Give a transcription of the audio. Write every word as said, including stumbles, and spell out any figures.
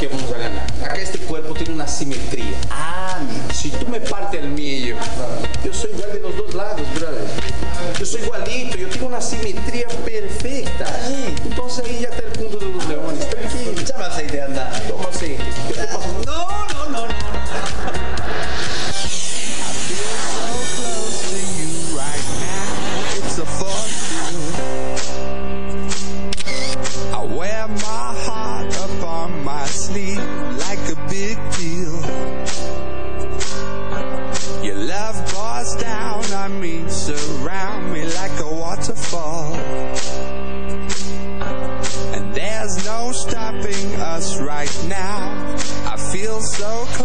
que vamos a ganar. Acá este cuerpo tiene una simetría. Ah, mi. Si tú me partes el millo, yo soy igual de los dos lados, brother. Yo soy igualito, yo tengo una simetría perfecta. Entonces ahí ya está el punto de los leones. Tranquilo. Échame aceite, anda. Toma aceite. ¿Qué te pasa? No, no, no, no. I wear my heart up on my sleeve like a big deal. Your love pours down on me, surround me like a waterfall. And there's no stopping us right now. I feel so close.